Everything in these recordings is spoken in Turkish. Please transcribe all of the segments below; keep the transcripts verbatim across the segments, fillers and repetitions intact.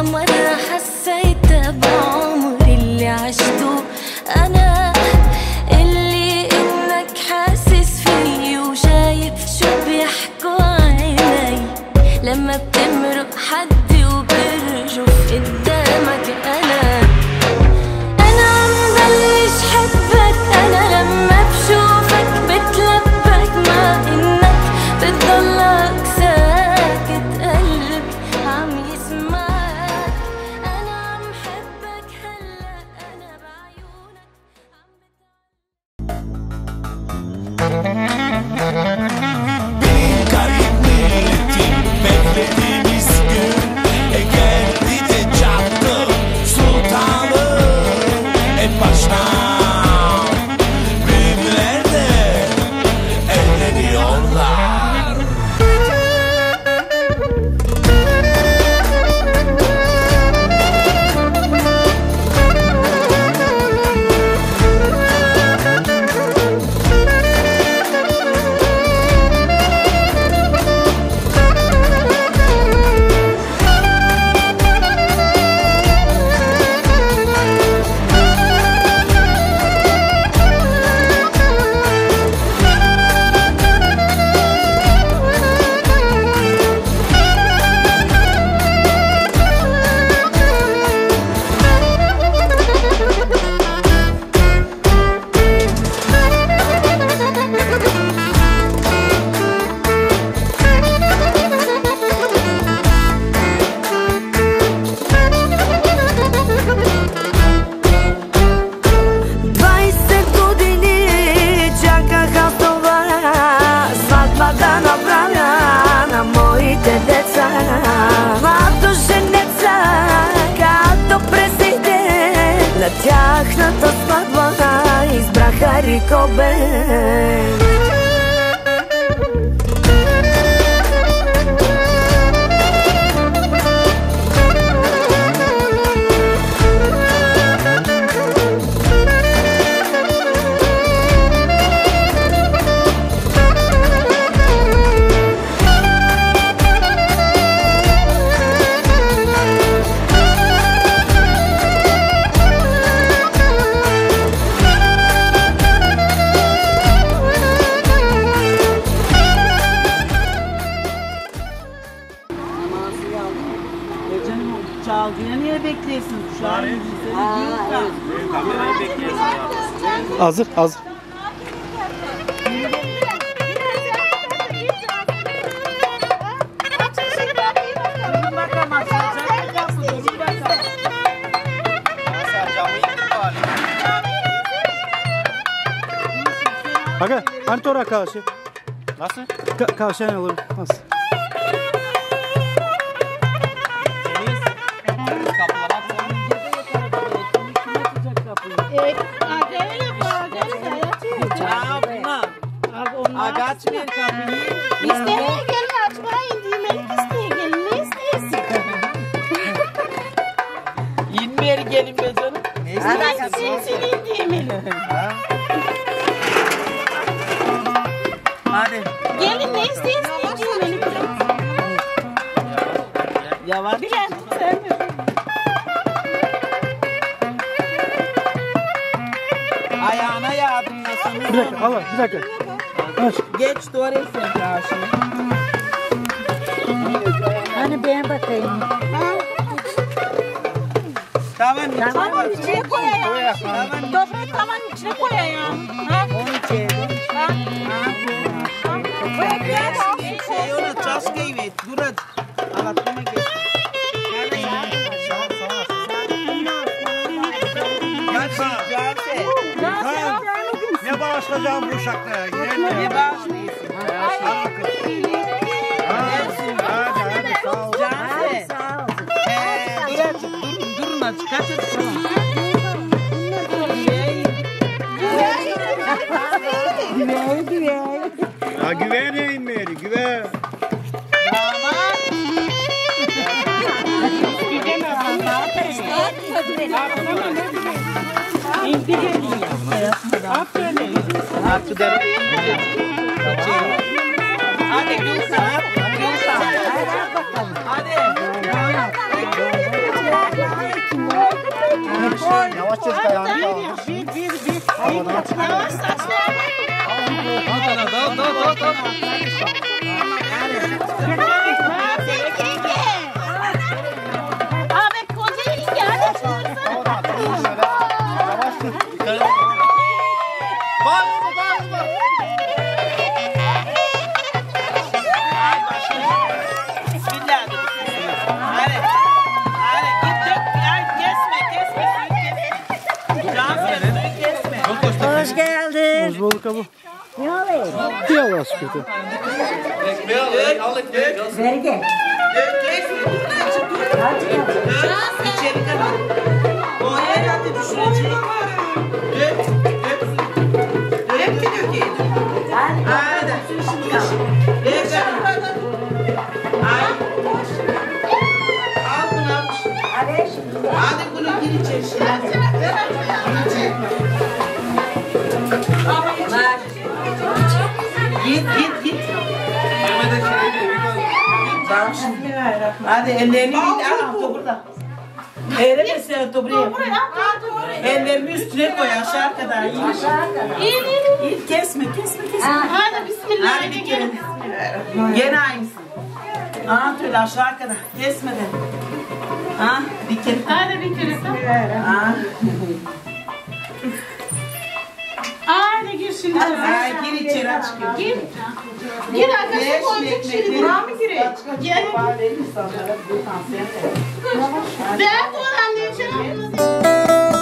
مرة حسيت بعمري اللي عشته أنا، اللي إنك حاسس فيه وشايف شو بيحكوا عيني لما بتمرق حد وبرجف قدامك. أنا أنا عم بلش حبك، أنا لما بشوفك بتلبك مع إنك بتضلك ساكت، قلبي عم يسمعك. أنا عم حبك هلأ، أنا بعيونك Benim garip milletim beklediğimiz gün E geldi de çattı sultanım En baştan büyükler de evleniyorlar. Тяхната сватба избраха Рикобен. Çalgıya niye bekliyorsunuz? Şu an kamerayı bekliyorsun ya. Hazır, hazır. Aga, hani tora karşı? Nasıl? Ka karşı ne olur? Nasıl? Açmayın kapıyı. İsteye gelin açmayın diyemedik, isteye gelin ne isteyesin? İnmeye gelin be canım. Ne isteyesin senin diyemedim. Hadi. Gelin ne isteyesin diyemedim. Yavaş. Bülent sen mi? Ayağına yardım nasıl? Bir dakika, Allah, bir dakika. Aç. Geç doğru sen karşıya. Hani ben bakayım. Tamam, Tamam içine koyayım. Toprağı tamam içine koyayım. Ha? Onu çevir. Ha? Koy gel. Şey ona çaskayı ver. Dur hadi. Anlatmama geç. Yani ya. Ne bağışlayacağım bu uşaklara? Ne bağışlıyorsun? Hadi hadi sağ ol. Canse. Dur azıcık durun durun azıcık. Kaç azıcık. Güven güven. Ya güveneyim Meri güven. Damat. İndi geliyor. Aferin. Aferin. Hadi Gülsün. Hadi. Yavaş saçlarını. Dal dal dal dal. Abi koca yenge hadi çığırsana. Bağırma bağırma. Bismillah. Hadi. Hadi git dök. Ay, kesme kesme. Suyu kesme. Cansın suyu kesme. Hoş geldin. Hoş bulduk abi. Ne oluyor? İyi Allah'a şükür. Ekmeği al. Al ekmeği. Ver gel. Dök kesme. Dur lan çık dur. Hadi gel. Dök. İçeri kadar. O yer hadi düşürecek. Dök. Dök. Dök ki dökeyim. Hadi. Hadi. Ver canım. Ay. Al bunu al. Hadi şimdi. Hadi bunu gir içeri şimdi. Gir içeri. Bak. Git git git. Mehmet'e şey değil. Bak şimdi. Hadi ellerini git. Al burada. Eğreme sen buraya. Ellerini üstüne koy aşağı kadar. İyi. İyi iyi. İyi kesme kesme kesme. Hadi bismillah. Hadi bir kere. Gene aynısı. Aa şöyle aşağı kadar. Kesmeden. Ha bir kere. Hadi bir kere sen. Ha. Hadi gir şimdi. Ay gir içeri aç. Gir. Gir arkadaşlar koyduk şimdi. Buraya mı gireyim? Gel. Ver bu anneciğim.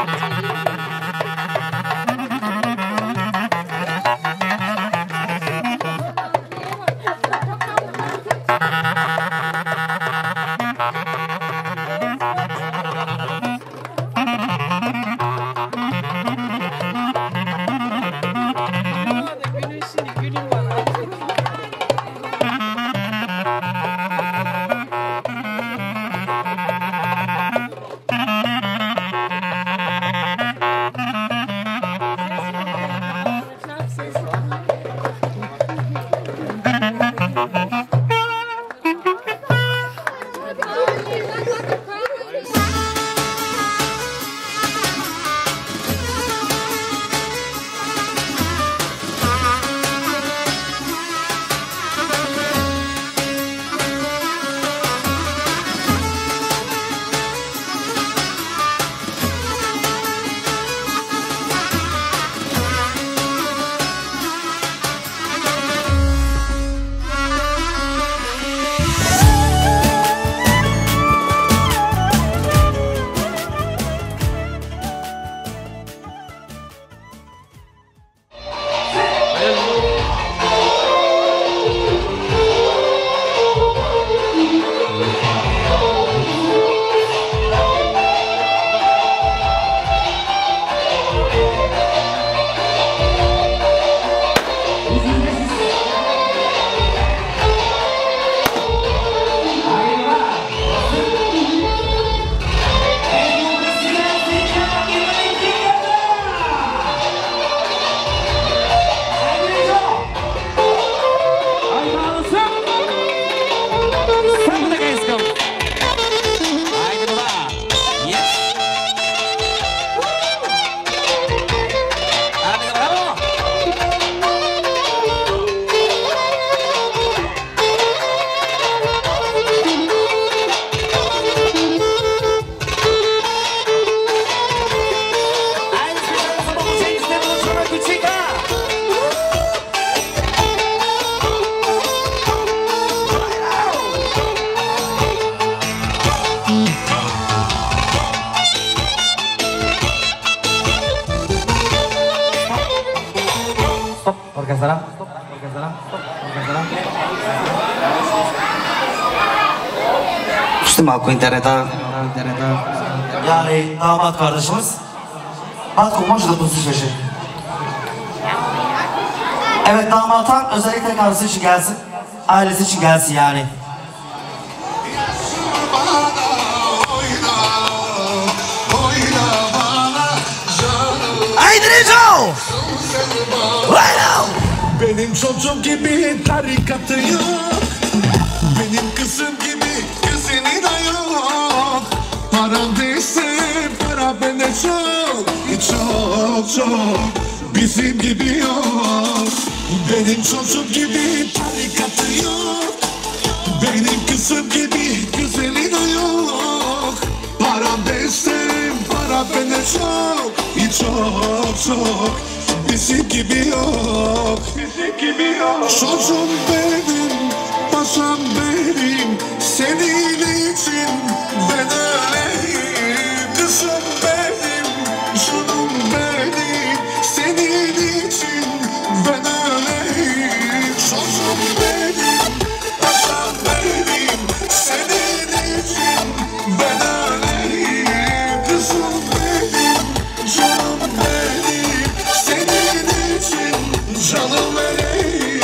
Orkestra. Orkestra. Orkestra. Düştüm Hakkı internete. İnternete. Yani damat kardeşimiz. Hakkı Moş'da bu şaşı. Evet, damattan özellikle karısı için gelsin. Ailesi için gelsin yani. Haydi Reco! Benim çocuğum gibi tarikatı yok. Benim kızım gibi güzeli de yok. Param değilse para bende çok. Çok çok bizim gibi yok. Benim çocuğum gibi tarikatı yok. Benim kızım gibi güzeli de yok. Param değilse para bende çok. Çok çok bizim gibi yok. Bizim gibi yok. Çocuğum benim, paşam benim. Senin için ben öleyim. Kızım benim, canım benim. Senin için ben öleyim. Çocuğum benim, paşam benim. Senin için ben öleyim. Kızım benim, canım benim. Senin için canım vereyim.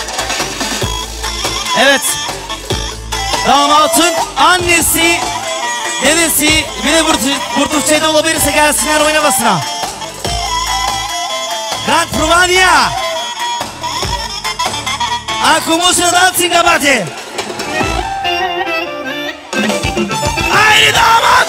Evet. Damatın annesi, dedesi, bir de Burtukçe'de olabilirse gelsinler oynamasına. Grand Provania. Akumusu dancing abate. Haydi damat.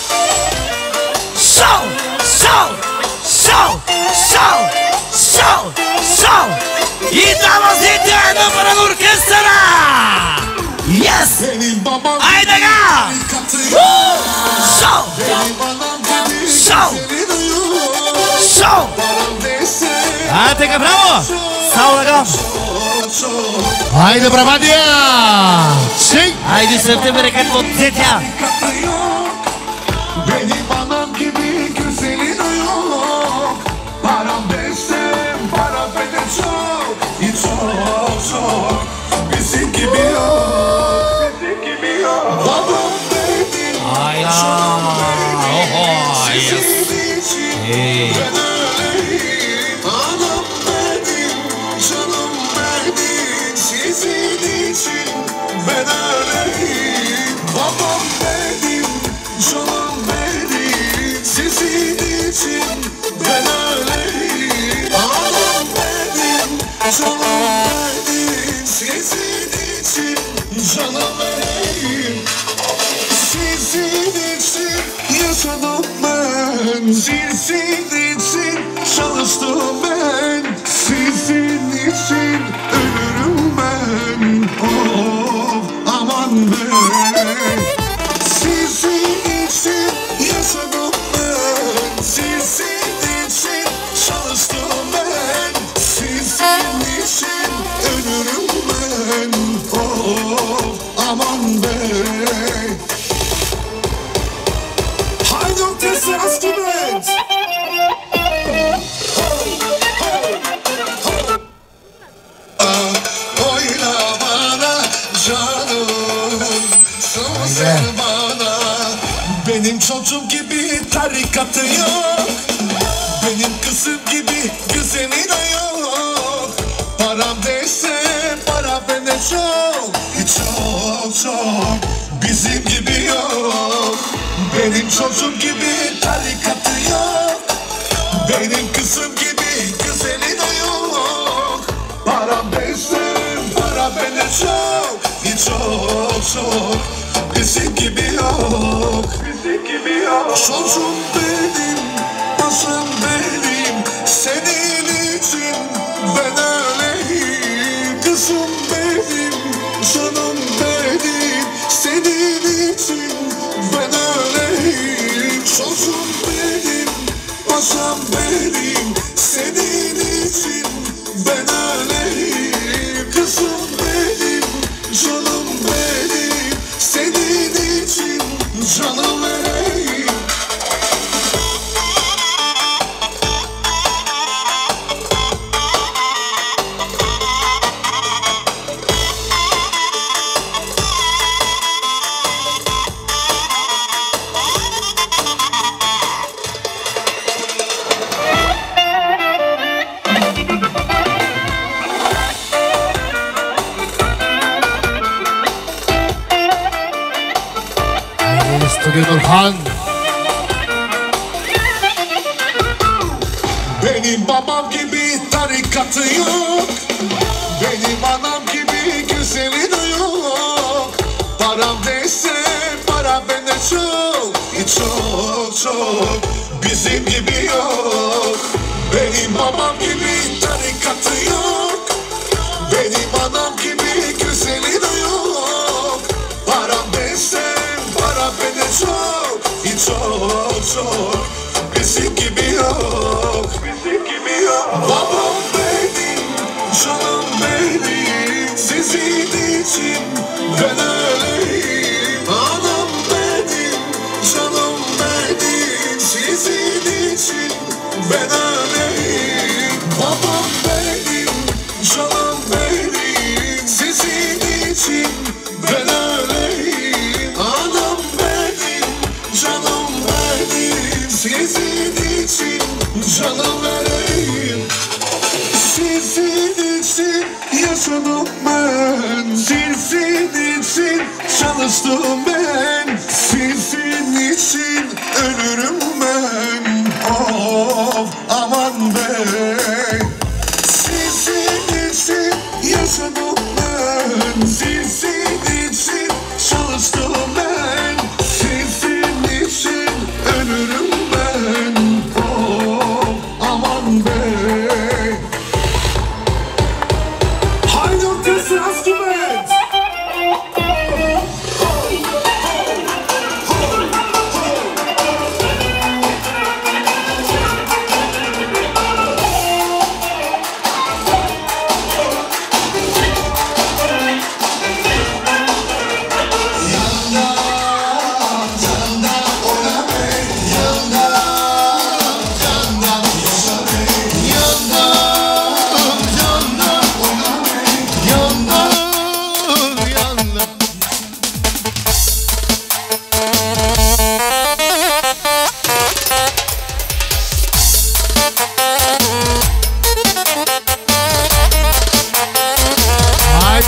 Show, show, show, show, show, show. Y damas y tirando para la orquesta. Yes! Haydi ga! Show! Show! Show! Hadi ka, bravo! Sağ gam! Haydi bravo dia! Sing! Haydi september bereket buat Zetya! Benim anam gibi güzeli Hey. Ben öyleyim. Anam benim, canım benim. Sizin için ben öyleyim. Babam benim, canım benim. Sizin için ben öyleyim. Anam benim, canım benim. Sizin için canım benim. Sizin için yaşadım ben. Sizin için çalıştım ben. Sizin için ölürüm ben. Oh aman ben. Sizin için yaşadım ben. Sizin için çalıştım ben. Sizin için ölürüm ben. Oh aman ben. Haydi ortası askımet. Oyna bana canım, sen bana. Benim çocuğum gibi tarikatı yok. Benim kızım gibi güzeli de yok. Param değilse para bende çok. Çok çok bizim gibi yok. Benim çocuğum gibi tarikatı yok. Benim kızım gibi güzeli de yok. Param değilse para bende çok. Çok çok bizim gibi yok. Bizim gibi yok. Çocuğum benim, başım benim. Senin için ben öyleyim. Kızım benim, canım benim. Senin için ben öyleyim. Çocuğum benim, başım benim. Senin için ben öyleyim. Kızım benim, canım benim. Senin için canım vereyim. Stüdyo Nurhan. Benim babam gibi tarikatı yok. Benim anam gibi güzeli de yok. Param değilse para bende çok. Çok çok bizim gibi yok. Benim babam gibi tarikatı yok. Benim anam gibi güzeli de yok. Param değilse para bende çok. Çok çok bizim gibi yok. Bizim gibi yok. Babam benim, canım benim. Sizin için ben öyleyim. Anam benim, canım benim. Sizin için ben öyleyim. Babam benim, canım benim. Sizin için ben öyleyim. Anam benim, canım benim. Sizin için canım vereyim. Sizin için yaşadım ben. Sizin için çalıştım ben. Sizin için ölürüm ben. Oh aman ben. Sizin için yaşadım ben. Sizin için çalıştım ben. Sizin için ölürüm ben. Oh aman bey. Haydi ortası askımet.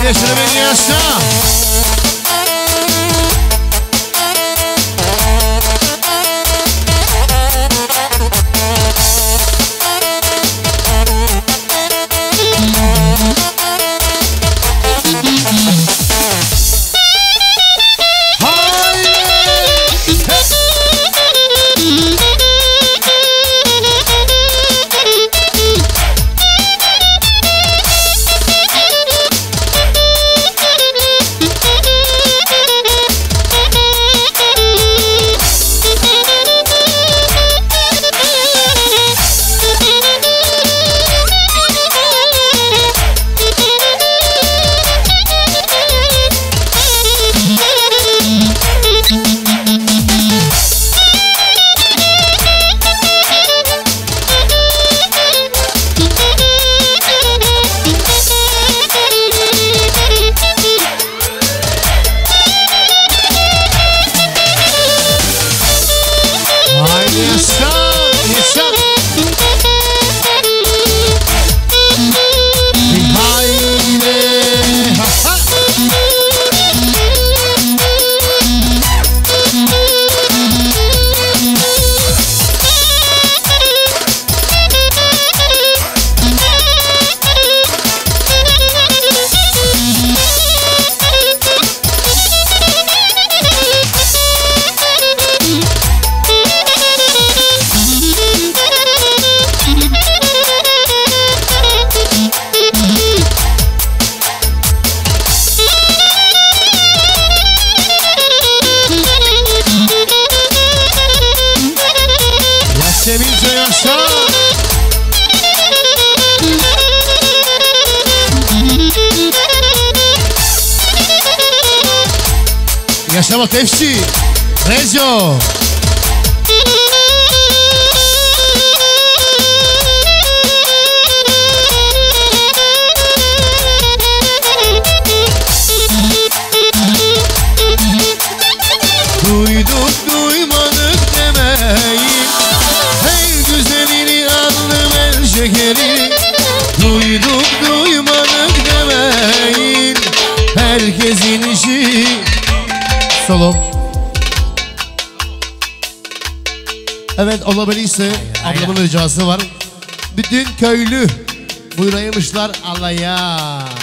Haydi şunu beni yaşa. Yaşama tepsi. Rezo. Duyduk duymadık demeyin. Her güzelini aldım el şekeri. Duyduk duymadık demeyin. Herkesin işi solo. Evet, olabilirse ablamın ricası var. Bütün köylü buyuraymışlar Allah'a.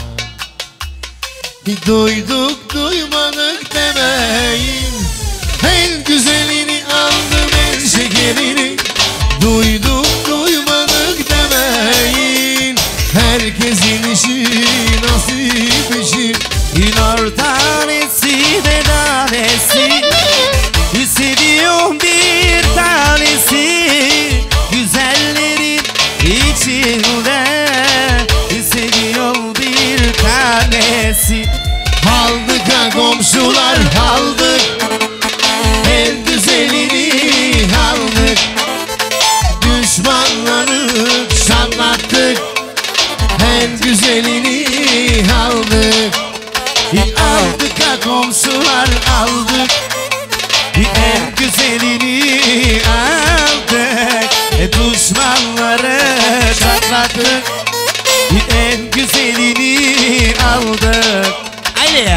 Duyduk duymadık demeyin. En güzelini aldım en şekerini. Duyduk duymadık demeyin. Herkesin işi nasip işi. İnar tanesi de tanesi, hissediyorum bir tanesi. Güzellerin içinde hissediyorum bir tanesi. Aldık ha komşular aldık. En güzelini aldık. Düşmanları şanlattık. En güzelini aldık. Aldık ha komşular aldık. En güzelini aldık. Düşmanları çatlattık. En güzelini aldık. Haydi.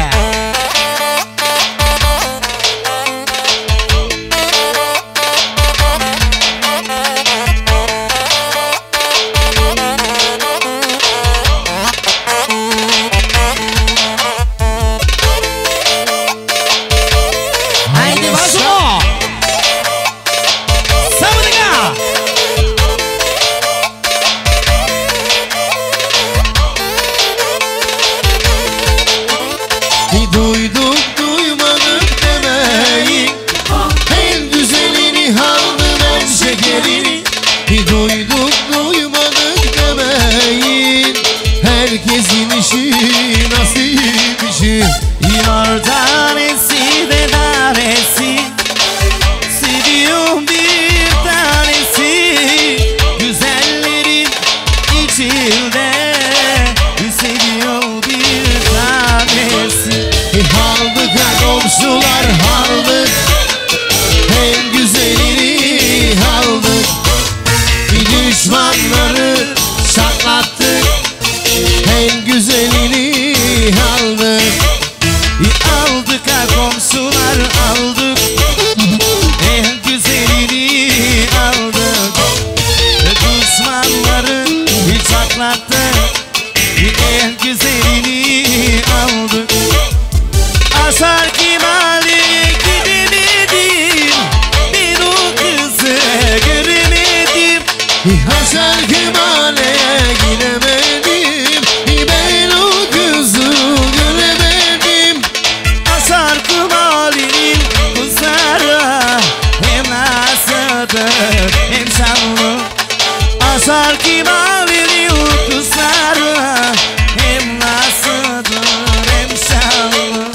Duyduk duymadık demeyin. En güzelini aldım en şekerini. Duyduk duymadık demeyin. Herkesin işi nasip işi. İnar tanesi de tanesi, seviyorum bir tanesi. Güzellerin içinde seviyorum bir tanesi. Aldık ha komşular aldık. En güzelini aldık. Düşmanları şartlattık. En güzelini aldık. sokaklarda en güzelini aldık. Asar Kemal'e gidemedim, ben o kızı göremedim. Asar Kemal'e gidemedim, ben o kızı göremedim. Asar Kemal'in kızları hem nasıldır hem şanlı. Asar Kemal'in kızları hem nasıldır hem şanlı.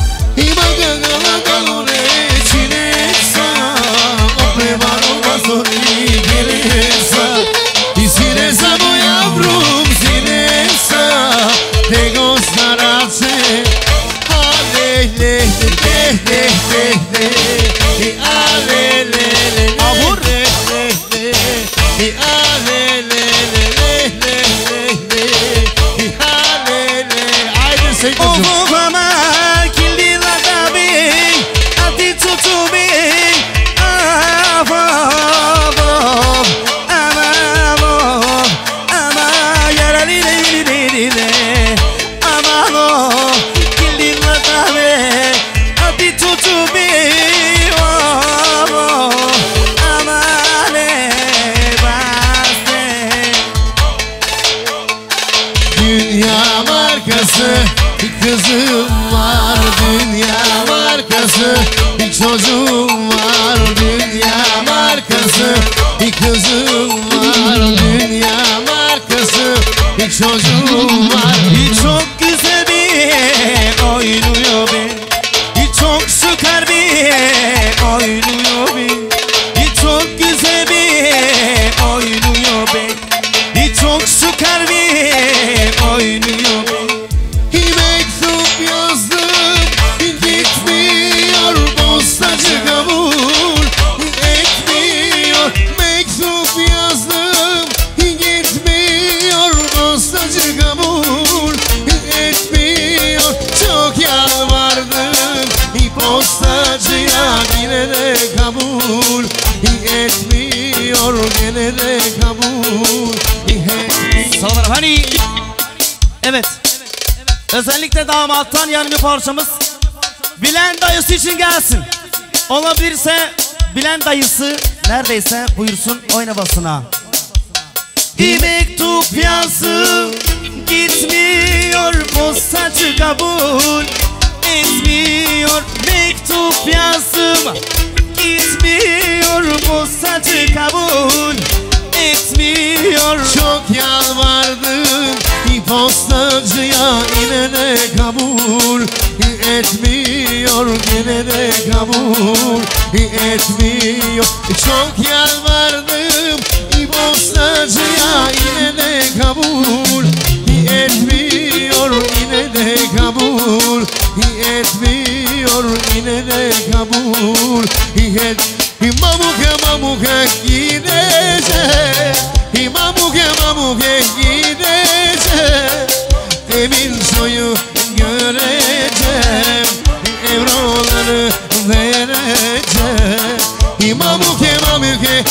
Kızım var, dünya markası, bir çocuğum var, dünya markası, bir kızım var, dünya markası, bir çocuğum var. Çok güzel bir oynuyor be, çok süper bir oynuyor be, çok güzel bir oynuyor be, çok süper bir oynuyor be. Postacı kabul etmiyor. Mektup yazdım, gitmiyor. Postacı kabul etmiyor. Çok yalvardım postacıya, yine de kabul etmiyor. Yine de kabul etmiyor. Sağ olun hani. Evet. Özellikle damattan yani bir parçamız bilen dayısı için gelsin. Olabilirse bilen dayısı neredeyse buyursun oynamasına. Bir mektup yazdım, gitmiyor. Postacı kabul etmiyor. Mektup yazdım, gitmiyor. Postacı kabul etmiyor. Çok yalvardım postacıya, yine de kabul etmiyor. Yine de kabul etmiyor. Çok yalvardım postacıya, yine de kabul etmiyor. Yine de kabul etmiyor. Yine de kabul et. Mamuke mamuke gidecek, mamuke mamuke gidecek. Emin soyu göreceğim, evroları vereceğim. Mamuke mamuke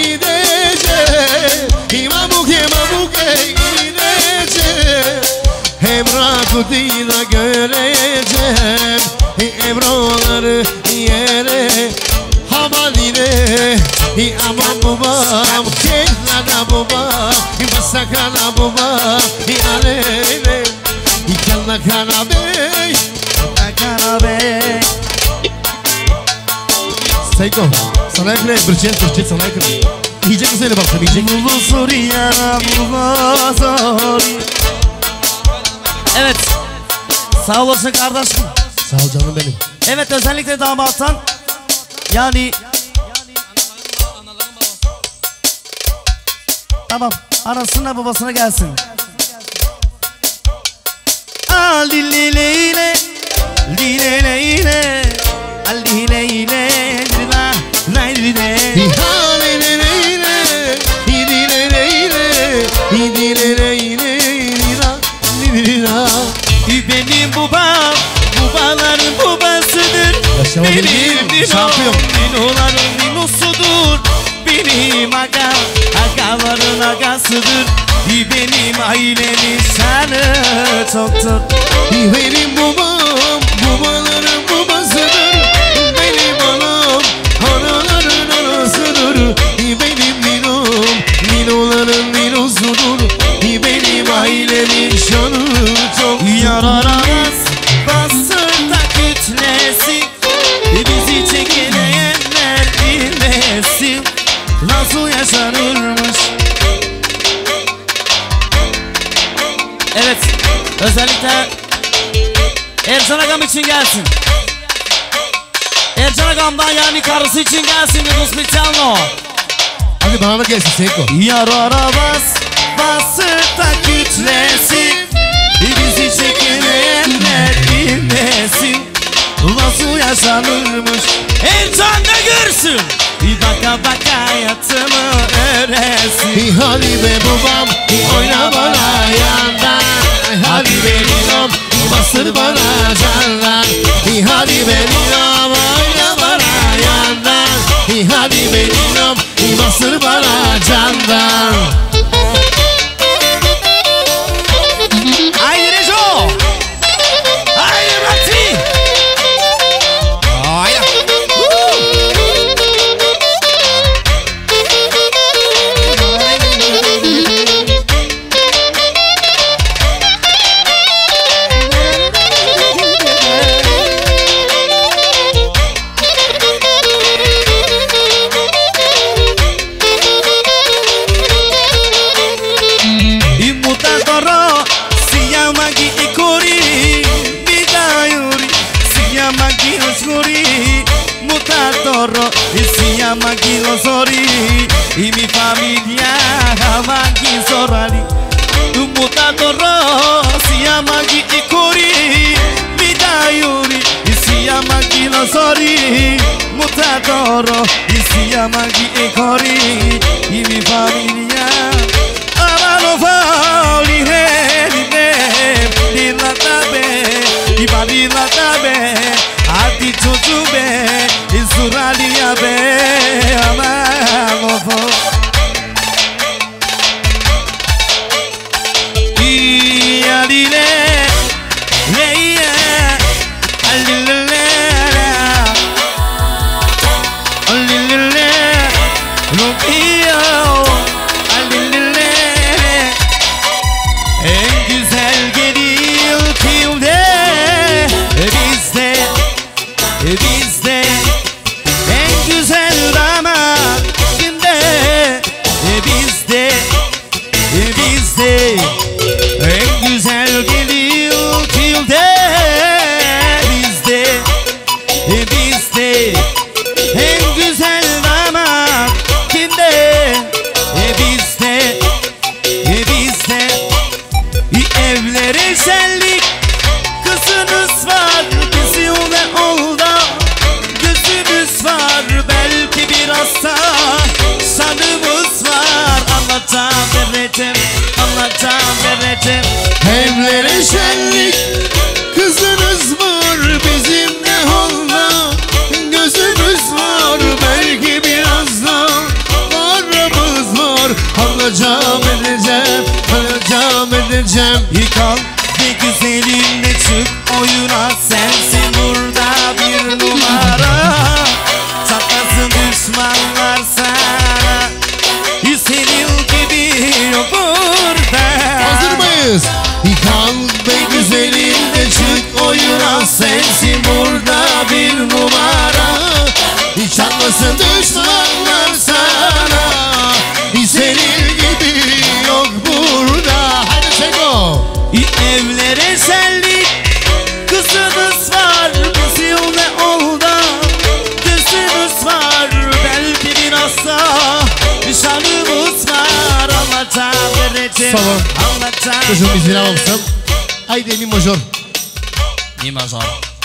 gidecek, mamuke mamuke gidecek. Emrakut'la göreceğim, evroları yere. Hamaline, aman babam, kehlana babam, masakana babam, alele, ikalla kana bey, kana bey. Seiko, sana ekle, bir çet, bir çet sana ekle. Yiyecek mi seni baksana, yiyecek? Mulu Suriye, Mulu Suriye. Evet, sağ olasın kardeşim. Sağ ol canım benim. Evet, özellikle damattan yani tamam, anasına babasına gelsin. Al dille leyle, dille leyle, al dille leyle, dilla, leyle. Dille leyle, dille leyle, dille leyle, dilla, dilla. Benim babam, babaların babasıdır. Benim dinom, dinoların dinosudur. Benim aga, agaların agasıdır. Benim Benim ailemin şanı çoktur. Benim babam babaların babasıdır. Benim anam anaların anasıdır. Benim ninom ninoların ninosudur. Benim ailemin şanı çok. Yararamaz basırda kütlesi, bizi çekileyenler bilmesin nasıl yaşanırmış. Evet, özellikle Ercan Agam için gelsin. Ercan Agam'dan yani karısı için gelsin bir specialno. Hadi bana da gelsin Seko. Yararamaz basırda kütlesi, bizi çekileyenler bilmesin nasıl yaşanırmış. Ercan da görsün, bir baka baka hayatımı öğrensin. Hadi be babam oyna bana yandan. Hadi be ninom bastır bana candan. Hadi be ninom oyna bana yandan. Hadi be ninom bastır bana candan. Haydi Rejo, haydi Rati. Haydi. Si llama Kilosori y mi familia Hamaki Sorali. Un mutadoro se llama Ikuri, mi Dayuri y se llama Kilosori. Mutadoro y se llama Ikuri y mi familia Amano Fali Hedide Dilatabe y Badilatabe Ati Chotube Suralia be amamofo Iyalile Leia Alilele Alilele Lukiyo Alilele En güzel gelin kimde Bizde Bizde en güzel damat kimde? Bizde, bizde. En güzel gelin kimde? Bizde, bizde. En güzel damat kimde? Bizde, bizde. Evlere şenlik kızınız var, bizimle oldu. Var belki biraz da sanımız var. Anlatacağım vereceğim, anlatacağım vereceğim. Evlere şenlik kızınız var, bizimle oldu. Gözümüz var belki biraz da varımız var. Anlatacağım edeceğim, anlatacağım edeceğim. Yıkal bir güzelinle çık oyuna, sensin burada bir numara. Çatlasın düşmanlar sana, senin gibi yok burada. Hazır mıyız? Yıkal be güzelinle çık oyuna, sensin burada bir numara. Çatlasın düşmanlar sana, senin gibi yok burada. Hadi Seko. Evlere şenlik kızınız var, bizimle oldu. Gözümüz var belki biraz da şanımız var. Anlatacağım vereceğim, anlatacağım. Çocuğum izin almışsın. Haydi mi major. Mi major.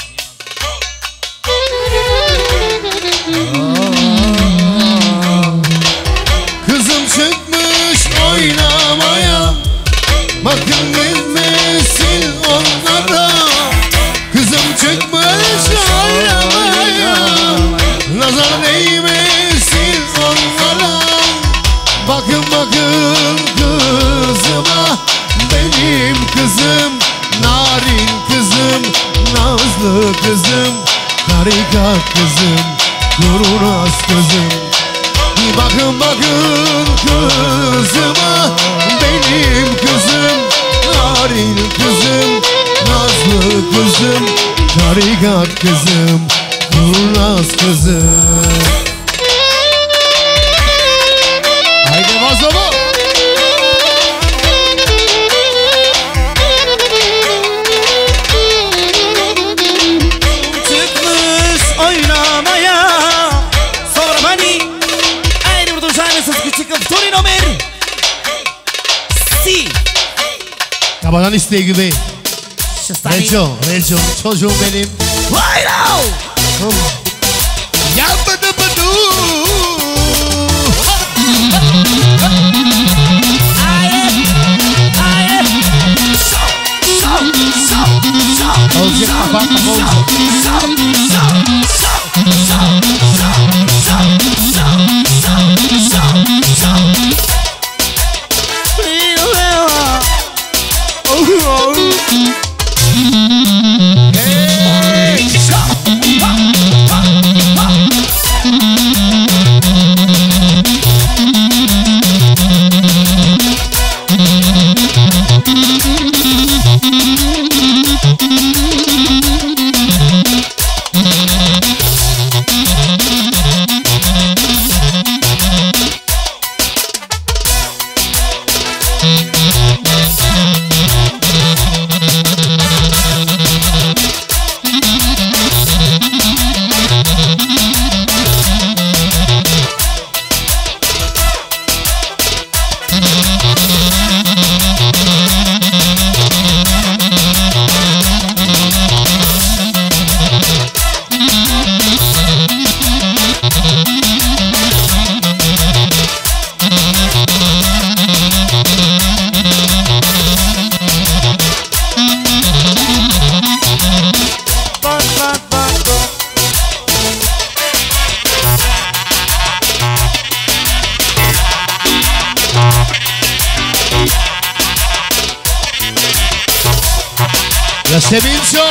Kızım çıkmış oynamaya, bakın bilmesin onlara. Kızım çıkmış oynamaya, nazar değmesin onlara. Bakın bakın kızıma, Hakikat kızım, kurnaz kızım. Bir bakın bakın kızıma, benim kızım, narin kızım, nazlı kızım, hakikat kızım, kurnaz kızım. Haydi vazgeçme. Kabadan isteği gibi. Reco, Reco, çocuğum benim. Hayro! Yapmadı bıdı. Hayır, hayır. Şov, şov, şov, şov. Olacak kapan kapan olacak. Şov, şov, şov, şov, şov, şov, şov, şov, şov. Sevinço.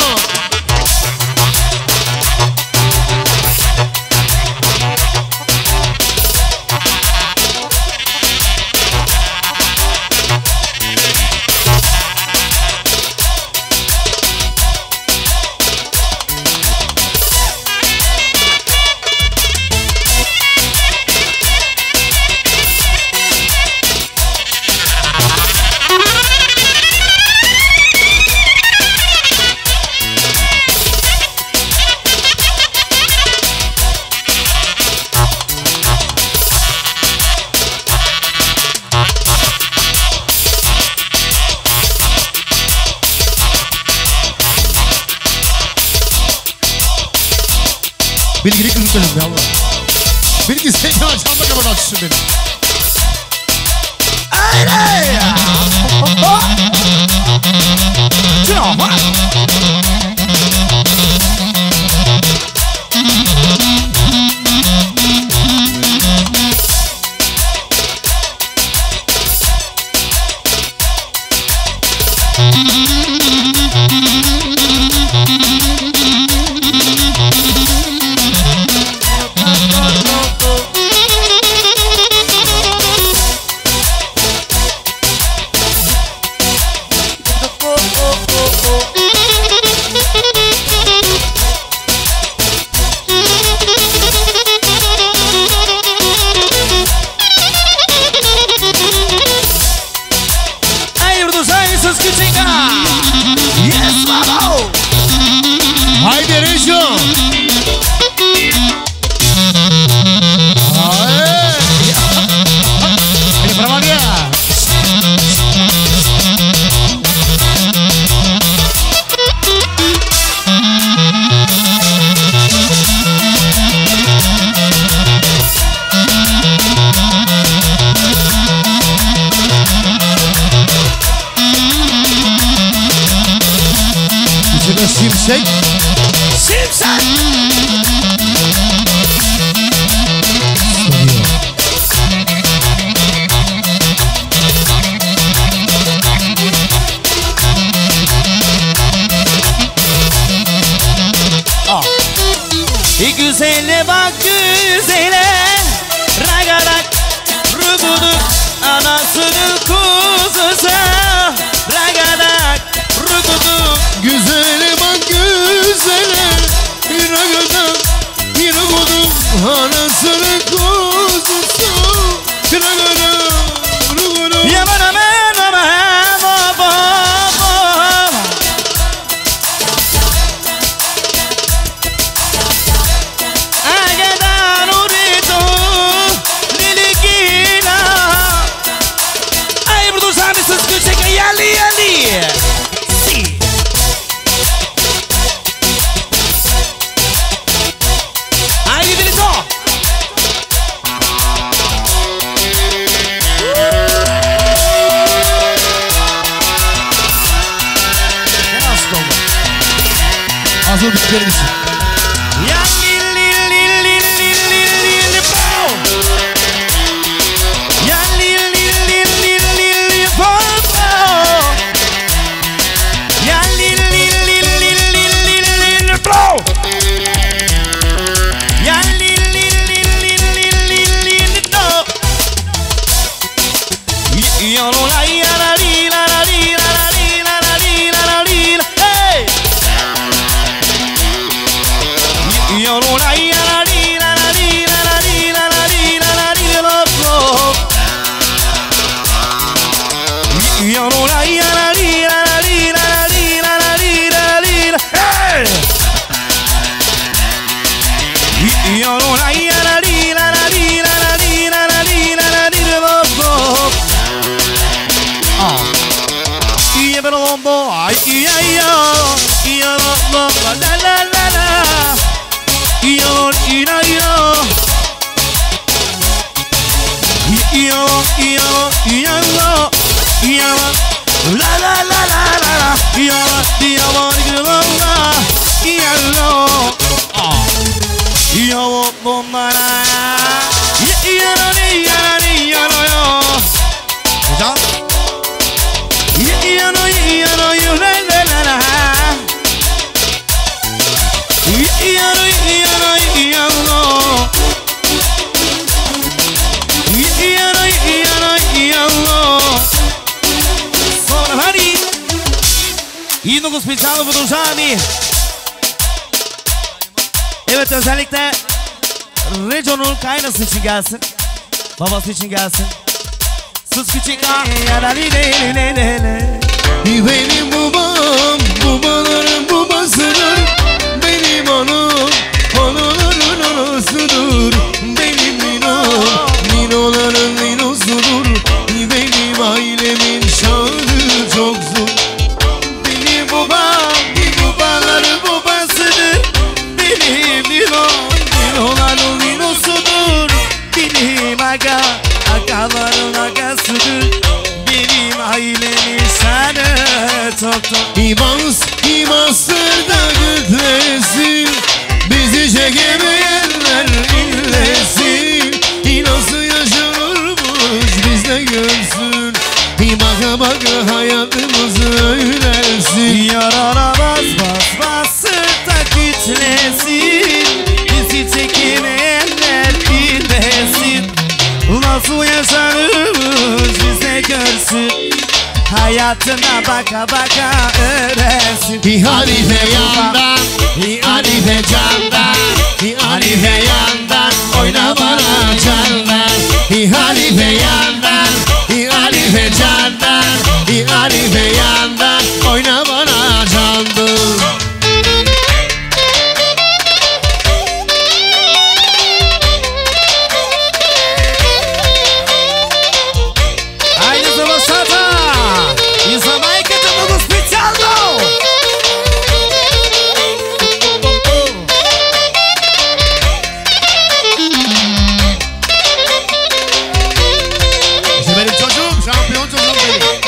Bilgili kızım benim ya Allah. Bilgi seni açalım da kapat açsın beni. Aynen. Çabuk. Haydi Rejo. Ini berapa dia? İçine şimşek. Şimşek. Mısınız küçük yerli yerli. Si. Haydi Benito. Ne nasıl oldu? Hazır bitkilerin için. Ya li li li li li li li li bow. Ya li li li li li li bow. Ya li li li li li li li bow. Ya li li li li li li li no. Yo no la ya la li la la li la la li la la li la la li. Hey. Yo no la ya la li la la li la la li la la li la la li lo lo. Yo no la ya la li la la li la la li la la li la la li. Hey. Yo no la ya la li la la li la la li la la li la la li lo lo. Ah. Y pero bombo ay ay yo. Y yo lo la la la la. Yo, yo, yo, yo, yo, yo, yo, la la la la la la, yo, yo, yo, la la, yo, ah, yo, bomba la, yo, yo, yo, yo, yo, ya, yo, yo, yo, yo, la la la la. И много специално продължаваме. Evet, özellikle Regional kaynası için gelsin. Babası için gelsin. Sus küçük ağ. Benim babam, babaların babasıdır. Benim anam, anaların anasıdır. Benim ninom, ninoların ninosudur. Benim ailemin şanı çok zor. Benim babam, babaların babasıdır. Benim ninom, ninoların ninosudur. Benim aga, agaların agasıdır. Benim ailemin şanı çok çok. İmans, imansır da gütlesin. Bizi çekemeyenler inlesin. Nasıl yaşanırmış bizde görsün. Baka baka hayatımızı öğrensin. Yarana bas bas bas sırta güçlesin. Bizi çekemeyenler inlesin. Nasıl yaşanırmış bizde görsün. Hayatına baka baka öğrensin. Bir halife yandan, bir halife candan. Bir halife yandan, oyna bana candan. Bir halife yandan, bir halife candan. Bir halife yandan, oyna bana candan. Haydi Zavasata! I za majkę to było specjalną! İşte benim çocuğum, şampiyon çocuğum benim.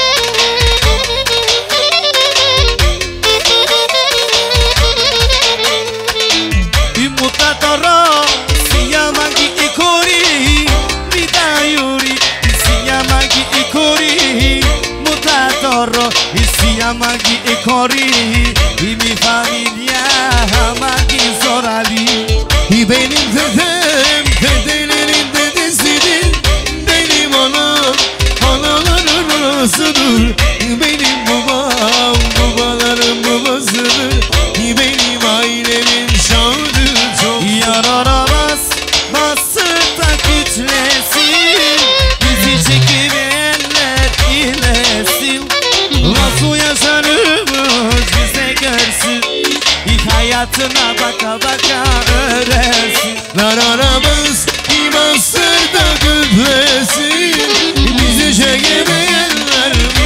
Immutatoro si llama Ikori, Vida Yuri si llama Ikori, Mutatoro si llama Ikori, y mi familia ama Zorali. Benim dedem, dedelerin dedesidir. Benim anam, anaların anasıdır. Benim babam, babaların babasıdır. Benim ailemin şanı çok. Yarara bas, basırta güçlesin. Bizi çekemeyenler ilesin. Nasıl yaşanırmış bize görsün. İlk hayatına baka baka öğrensin. Nararabız imansır da gütlesin. Bizi çekemeyenler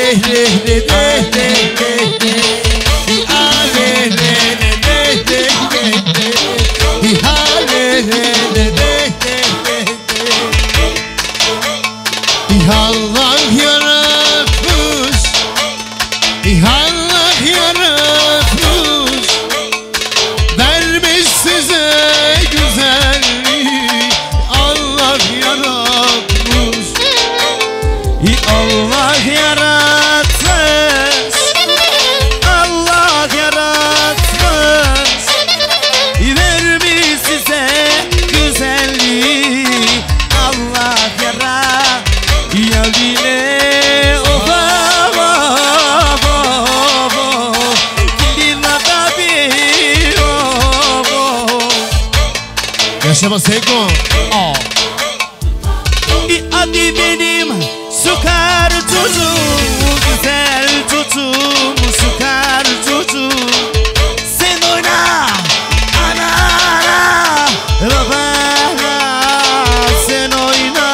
re re re re re re. Ha re re re re re re re. Ha re re re re re re. Allah yaratmış, Allah yaratmış, vermiş size güzelliği. Allah yaratmış, Allah yaratmış, Allah yaratmış, vermiş size güzelliği. Allah yaratmış, yavile oba oba oba, dinlada bir oba. yaşama Seko. Aa. Hadi benim sukar çocuğum, güzel çocuğum, sukar çocuğum. Sen oyna anana, babana, sen oyna.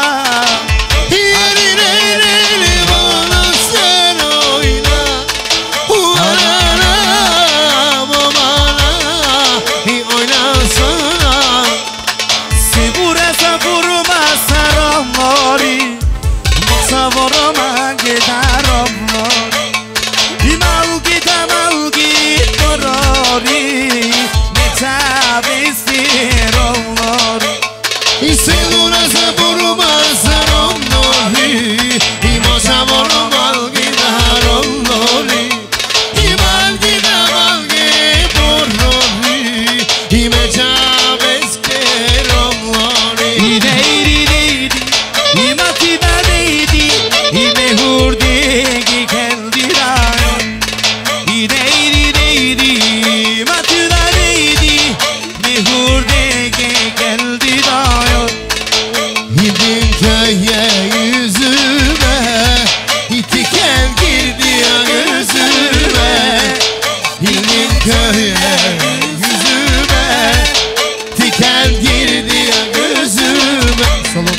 Hiririri bana sen oyna, anana, babana, oynasana. Siguresa vurma saramori, savoroma gitaromori. Mal gita mal gitarori, ne tabistironori. Siguresa vurma saramori, savoroma gitaromori. Mal gita mal gitarori, me tabistironori. Ideydi deydi, imatiba deydi, ime hurdegi kendiran. İdeydi deydi, imatiba deydi, me hurdegi kendiran. Gidin köye yüzüme, diken girdi ya gözüme. Gidin köye yüzüme, diken girdi ya gözüme. Solun.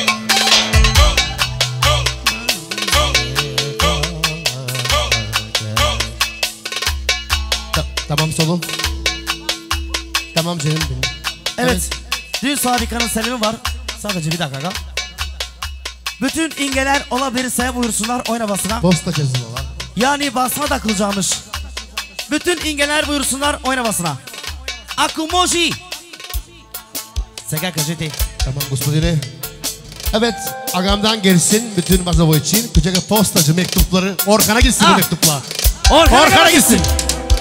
Ta- Tamam solun. Tamam canım benim. Evet, dün Sarika'nın selamı var. Sadece bir dakika. Bütün ingeler olabilirse buyursunlar oynamasına. Posta çizim olan. Yani basma takılacakmış. Bütün ingeler buyursunlar oynamasına. Akumoji. Seka kajeti. Tamam gospodine. Evet, agamdan gelsin bütün Mazovo için. Küçük postacı mektupları Orkan'a gitsin bu Ah. mektuplar. Orkan'a Orkan'a gitsin. gitsin.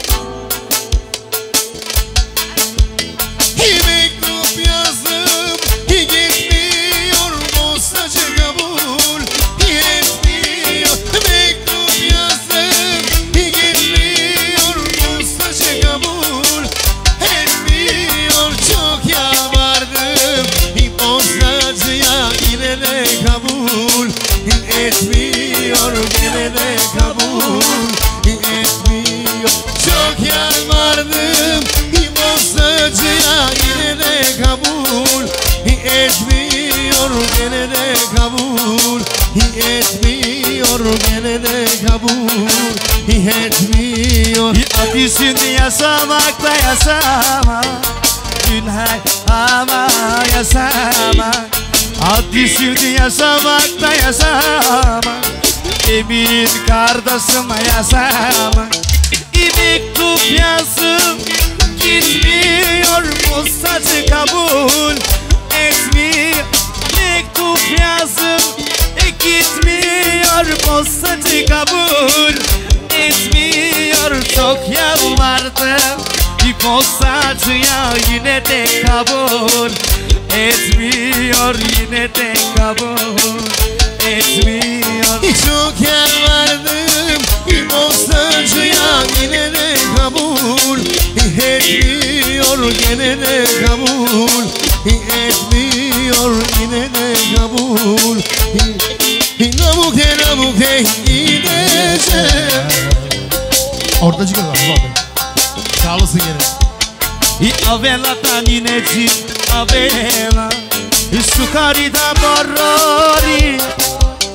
Mektup yazdım, gitmiyor postacı kabul etmiyor. Mektup yazdım, gitmiyor postacı kabul etmiyor. Çok yalvardım, postacıya yine de kabul etmiyor, yine de kabul etmiyor. Çok yalvardım, postacıya yine de kabul etmiyor, yine de kabul etmiyor, yine de kabul etmiyor. Ateşinde yaşamakla yaşama, günah ama yaşama. Ateşinde yaşamakla yaşama, emin kardeşim yaşama. Mektup yazım, gitmiyor postacı kabul etmiyor. Mektup yazım, gitmiyor postacı kabul etmiyor. Çok yalvardım bir postacıya, yine de kabul etmiyor, yine de kabul etmiyor. Çok yalvardım bir postacıya, yine de kabul etmiyor, yine de kabul etmiyor, yine de kabul. Namuke namuke gideceğim. Orada çıkıyor lan bu abi. Sağ olasın yine. E avela tá nineti, avela. E sucari da borrori.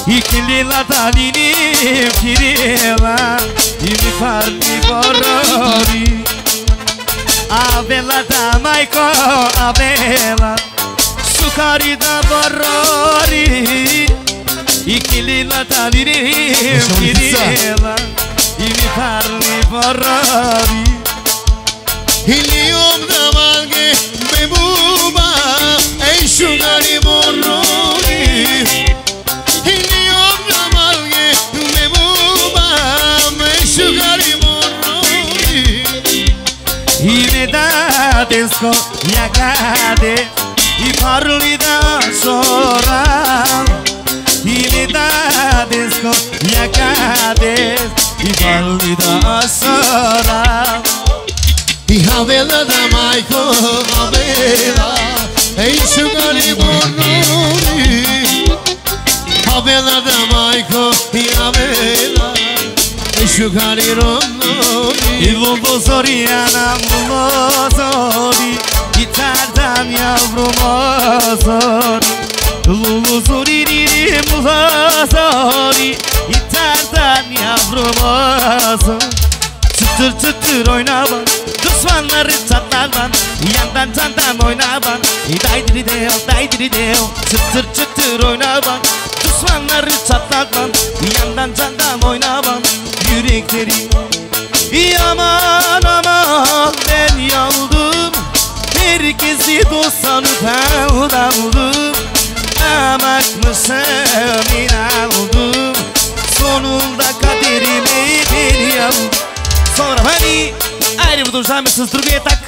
ikili latalinim kirila I mi farmi borori Avela da maiko avela Sukari da borori ikili latalinim kirila I mi farmi borori Helium da malge bebuba Ey sugari borori Helium da malge bebuba Ey sugari borori Ine da desko yagade I parli da sora Ine da desko yagade I parli da sora I havela da maiko havela Ey sugari borori Havela da maiko havela Ey sugari borori I lulu zori anam lulu zori Gitardan yavrum o zori Lulu zori dirim lulu zori Gitardan yavrum o zori Çıtır çıtır oyna bak Düşmanları çatlar bak Yandan candan oyna bak Daydiri deo daydiri deo Çıtır çıtır oyna bak Düşmanları çatlar bak Yandan candan oyna bak Yürekleri Aman aman ben yandım Herkesi dost sanıp aldandım Amaklısım inandım Sonunda kaderime ben yandım Sonra hani Айде продължаваме с другия так.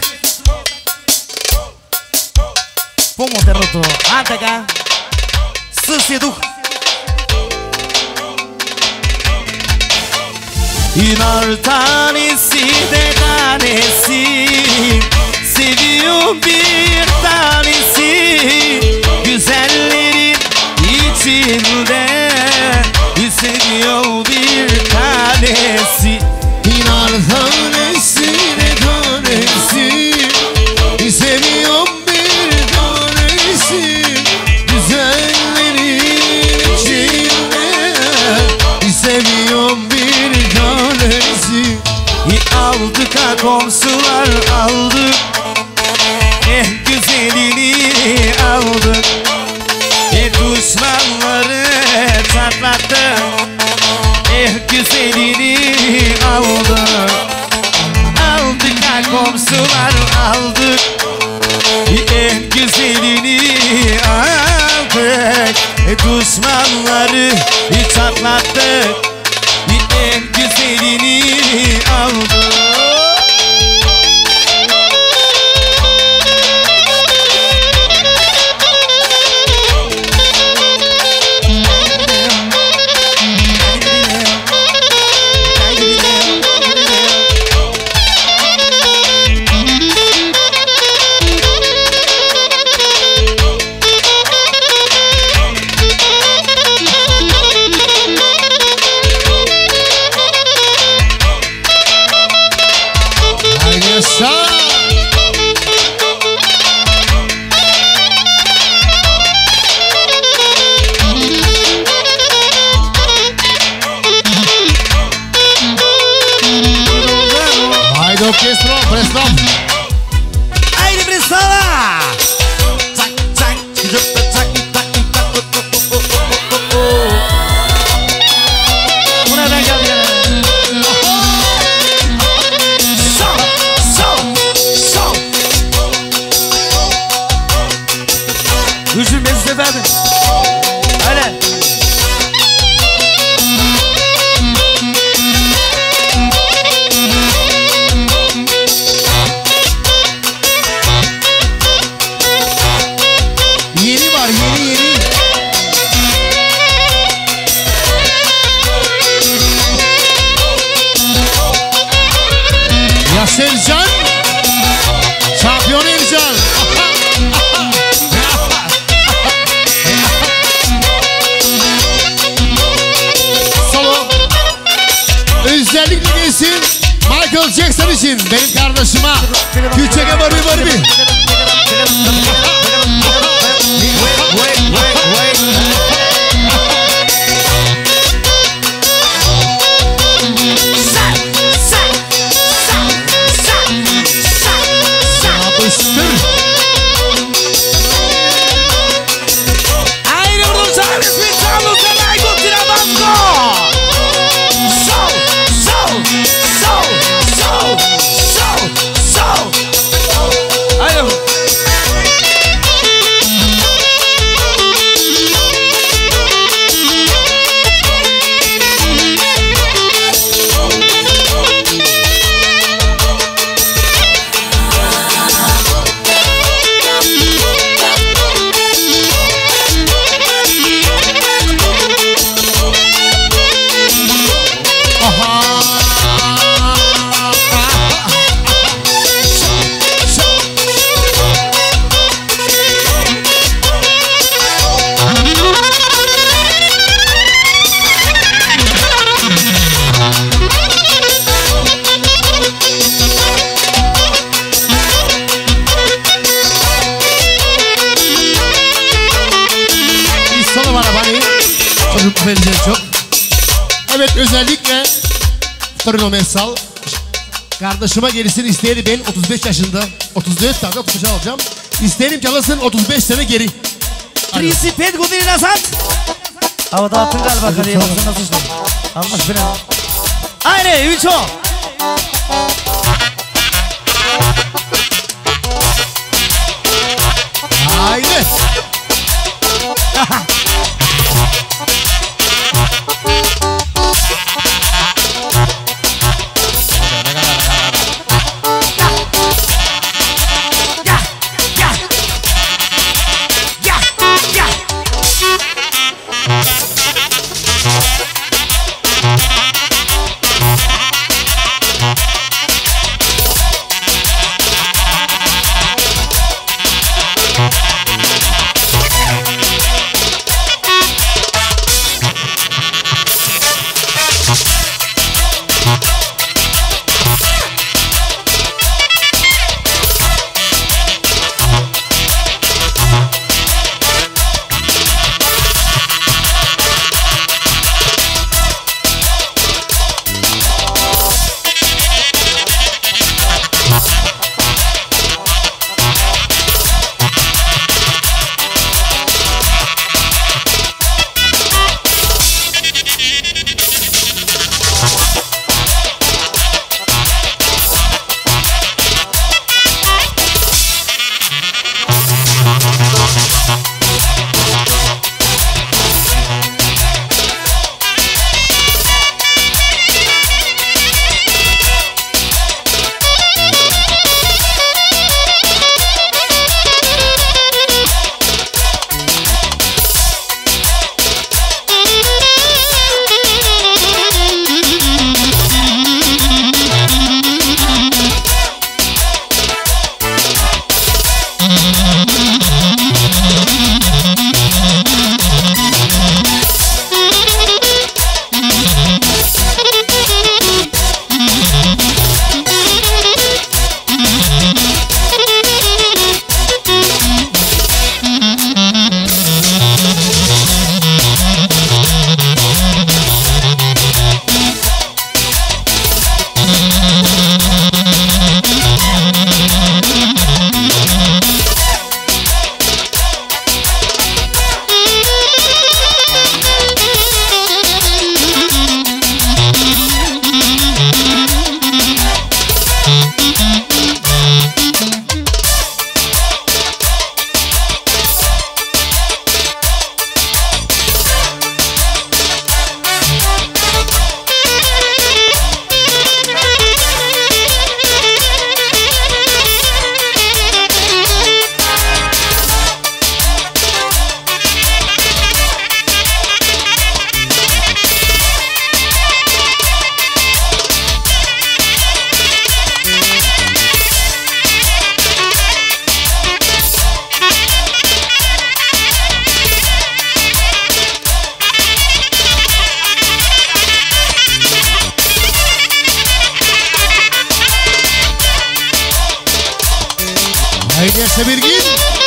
По-модерното. А така. Същия дух. İnar tanesi de tanesi Seviyorum bir tanesi Güzellerin içinde Seviyorum bir tanesi İnar tanesi de tanesi Seviyorum bir tanesi Güzellerin içinde Seviyorum bir tanesi Aldık ha komşular aldık Eh güzelini aldık Eh düşmanları çatlattık Eh güzelini aldık Aldık ha komşular aldık Eh güzelini aldık Eh düşmanları çatlattık En güzelini aldım Orquestro, Preston. Haydi Prestona! Tak tak tak tak tak tak. Bu nereden geldi ya? So so so. Gücüm mesut efendim. Öyle. Ercan, şampiyon Ercan. Solo. Özellikle gelsin Michael Jackson için benim kardeşime. Küçük Barbie Barbie. Karıştır. Aire vurdum sana resmi çaldı. Sen ay kutira basko. Sol, sol, sol, sol, sol, sol. Aire. Çocuk vereceğiz çok. Evet, özellikle Fırnomesal kardeşime gerisin isteyelim. Ben otuz beş yaşında, otuz dört tane otuz beş alacağım. İsteyelim ki alasın otuz beş sene geri. treizeci пять години назад. Havada attın galiba kaleye, baksana nasıl işte. Almış falan. Haydi Ünço. Haydi. Haydi Sebirgin.